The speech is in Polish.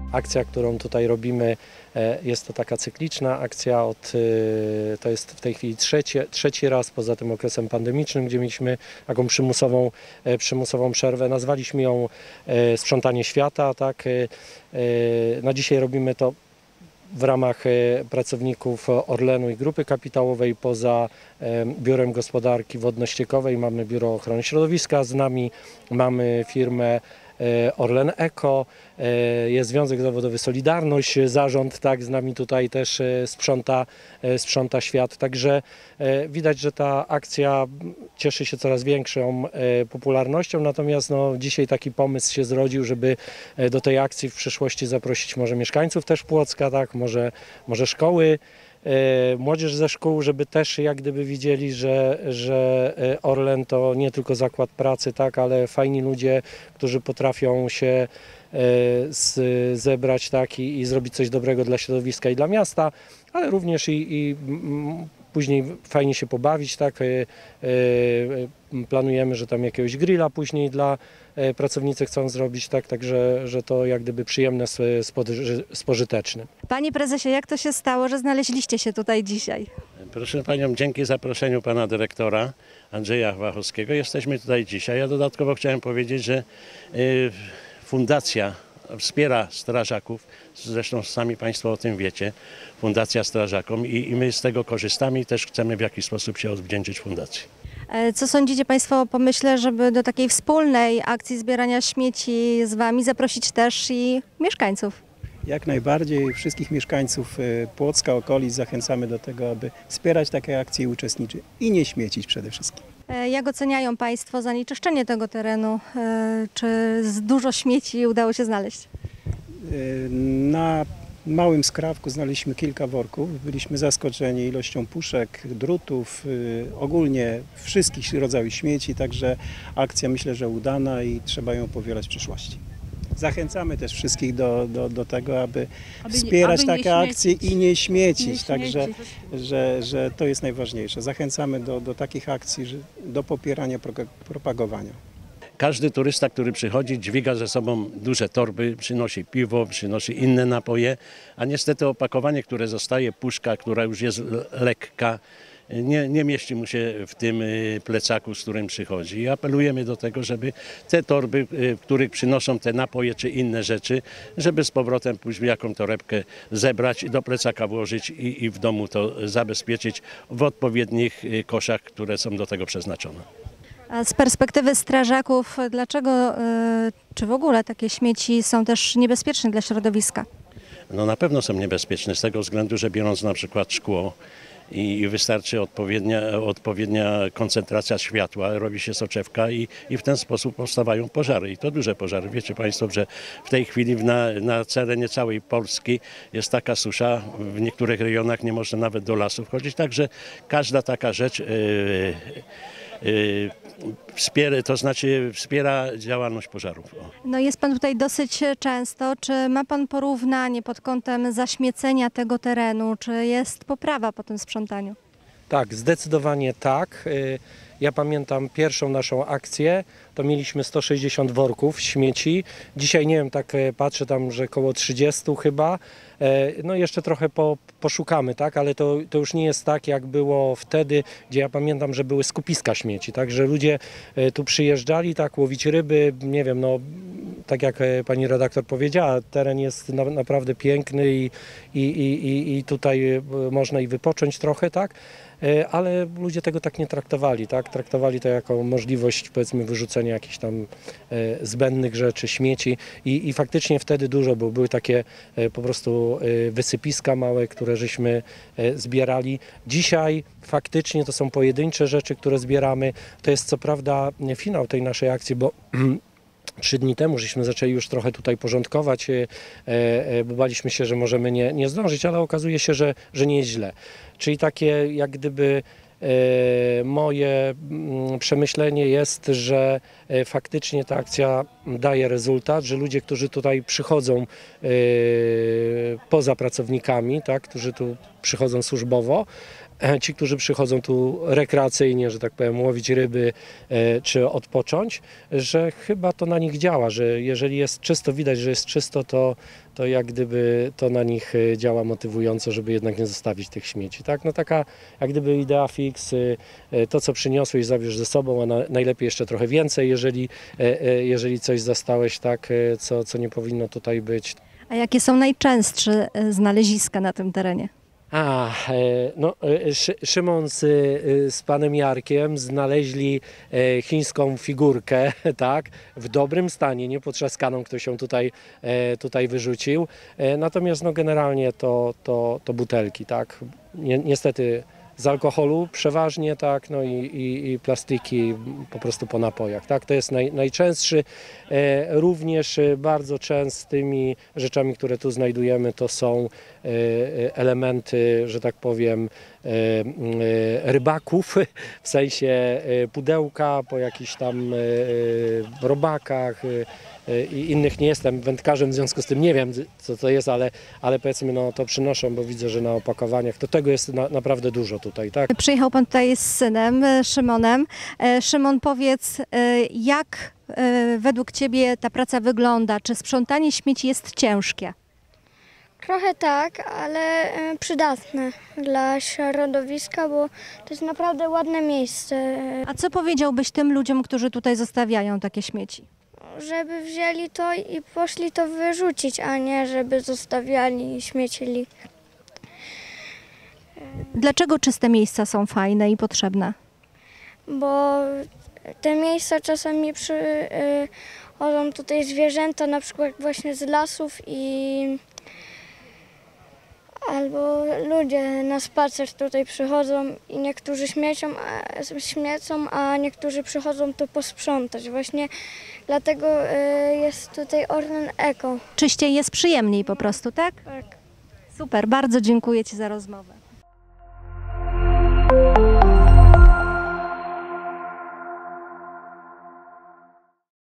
Akcja, którą tutaj robimy, jest to taka cykliczna akcja. To jest w tej chwili trzeci raz poza tym okresem pandemicznym, gdzie mieliśmy taką przymusową przerwę. Nazwaliśmy ją Sprzątanie świata. Tak? Na dzisiaj robimy to w ramach pracowników Orlenu i Grupy Kapitałowej. Poza Biurem Gospodarki Wodno-Ściekowej mamy Biuro Ochrony Środowiska z nami, mamy firmę Orlen Eko, jest Związek Zawodowy Solidarność, zarząd tak z nami tutaj też sprząta świat. Także widać, że ta akcja cieszy się coraz większą popularnością, natomiast dzisiaj taki pomysł się zrodził, żeby do tej akcji w przyszłości zaprosić może mieszkańców też Płocka, tak, może szkoły, młodzież ze szkół, żeby też jak gdyby widzieli, że Orlen to nie tylko zakład pracy, tak, ale fajni ludzie, którzy potrafią się zebrać tak, i zrobić coś dobrego dla środowiska i dla miasta, ale również i później fajnie się pobawić. Tak. Planujemy, że tam jakiegoś grilla później dla pracownicy chcą zrobić, tak, także że to jak gdyby przyjemne z pożytecznym. Panie prezesie, jak to się stało, że znaleźliście się tutaj dzisiaj? Proszę panią, dzięki zaproszeniu pana dyrektora Andrzeja Wachowskiego jesteśmy tutaj dzisiaj. Ja dodatkowo chciałem powiedzieć, że fundacja wspiera strażaków, zresztą sami państwo o tym wiecie, Fundacja Strażakom i my z tego korzystamy i też chcemy w jakiś sposób się odwdzięczyć fundacji. Co sądzicie państwo o pomyśle, żeby do takiej wspólnej akcji zbierania śmieci z wami zaprosić też i mieszkańców? Jak najbardziej wszystkich mieszkańców Płocka, okolic zachęcamy do tego, aby wspierać takie akcje i uczestniczyć i nie śmiecić przede wszystkim. Jak oceniają państwo zanieczyszczenie tego terenu? Czy dużo śmieci udało się znaleźć? Na małym skrawku znaleźliśmy kilka worków. Byliśmy zaskoczeni ilością puszek, drutów, ogólnie wszystkich rodzajów śmieci, także akcja myślę, że udana i trzeba ją powielać w przyszłości. Zachęcamy też wszystkich do tego, aby wspierać takie akcje i nie śmiecić, także że to jest najważniejsze. Zachęcamy do takich akcji, do popierania, propagowania. Każdy turysta, który przychodzi, dźwiga ze sobą duże torby, przynosi piwo, przynosi inne napoje, a niestety opakowanie, które zostaje, puszka, która już jest lekka, nie mieści mu się w tym plecaku, z którym przychodzi. I apelujemy do tego, żeby te torby, w których przynoszą te napoje czy inne rzeczy, żeby z powrotem pójść w jaką torebkę zebrać i do plecaka włożyć i w domu to zabezpieczyć w odpowiednich koszach, które są do tego przeznaczone. A z perspektywy strażaków, dlaczego, czy w ogóle takie śmieci są też niebezpieczne dla środowiska? No na pewno są niebezpieczne z tego względu, że biorąc na przykład szkło i wystarczy odpowiednia koncentracja światła, robi się soczewka i w ten sposób powstawają pożary. I to duże pożary. Wiecie państwo, że w tej chwili na terenie całej Polski jest taka susza, w niektórych rejonach nie można nawet do lasu wchodzić, także każda taka rzecz wspiera działalność pożarów. No jest pan tutaj dosyć często. Czy ma pan porównanie pod kątem zaśmiecenia tego terenu? Czy jest poprawa po tym sprzątaniu? Tak, zdecydowanie tak. Ja pamiętam pierwszą naszą akcję, to mieliśmy 160 worków śmieci. Dzisiaj nie wiem, tak patrzę tam, że około 30 chyba. No jeszcze trochę poszukamy, tak, ale to już nie jest tak, jak było wtedy, gdzie ja pamiętam, że były skupiska śmieci, tak, że ludzie tu przyjeżdżali, tak, łowić ryby, nie wiem, no tak jak pani redaktor powiedziała, teren jest naprawdę piękny i tutaj można i wypocząć trochę, tak, ale ludzie tego tak nie traktowali, tak, traktowali to jako możliwość, powiedzmy, wyrzucenia jakichś tam zbędnych rzeczy, śmieci i faktycznie wtedy dużo było, były takie po prostu wysypiska małe, które żeśmy zbierali. Dzisiaj faktycznie to są pojedyncze rzeczy, które zbieramy. To jest co prawda finał tej naszej akcji, bo 3 dni temu żeśmy zaczęli już trochę tutaj porządkować, bo baliśmy się, że możemy nie zdążyć, ale okazuje się, że nie jest źle. Czyli takie jak gdyby moje przemyślenie jest, że faktycznie ta akcja daje rezultat, że ludzie, którzy tutaj przychodzą poza pracownikami, tak, którzy tu przychodzą służbowo, ci, którzy przychodzą tu rekreacyjnie, że tak powiem, łowić ryby czy odpocząć, że chyba to na nich działa, że jeżeli jest czysto, widać, że jest czysto, to jak gdyby to na nich działa motywująco, żeby jednak nie zostawić tych śmieci. Tak? No taka jak gdyby idea fix, to co przyniosłeś zabierz ze sobą, a najlepiej jeszcze trochę więcej, jeżeli coś zastałeś, tak, co nie powinno tutaj być. A jakie są najczęstsze znaleziska na tym terenie? Szymon z panem Jarkiem znaleźli chińską figurkę, tak, w dobrym stanie, nie potrzaskaną, ktoś ją tutaj wyrzucił. Natomiast no, generalnie to butelki, tak, niestety z alkoholu przeważnie, tak, no i plastiki po prostu po napojach, tak, to jest najczęstszy. Również bardzo częstymi rzeczami, które tu znajdujemy, to są elementy, że tak powiem, rybaków, w sensie pudełka po jakichś tam robakach i innych. Nie jestem wędkarzem, w związku z tym nie wiem, co to jest, ale powiedzmy, no to przynoszą, bo widzę, że na opakowaniach to tego jest naprawdę dużo tutaj, tak? Przyjechał pan tutaj z synem, Szymonem. Szymon, powiedz, jak według ciebie ta praca wygląda? Czy sprzątanie śmieci jest ciężkie? Trochę tak, ale przydatne dla środowiska, bo to jest naprawdę ładne miejsce. A co powiedziałbyś tym ludziom, którzy tutaj zostawiają takie śmieci? Żeby wzięli to i poszli to wyrzucić, a nie żeby zostawiali i śmiecili. Dlaczego czyste miejsca są fajne i potrzebne? Bo te miejsca czasami przychodzą tutaj zwierzęta, na przykład właśnie z lasów albo ludzie na spacer tutaj przychodzą i niektórzy śmiecą, a niektórzy przychodzą tu posprzątać. Właśnie dlatego jest tutaj Orlen Eko. Czyściej jest przyjemniej po prostu, tak? Tak. Super, bardzo dziękuję ci za rozmowę.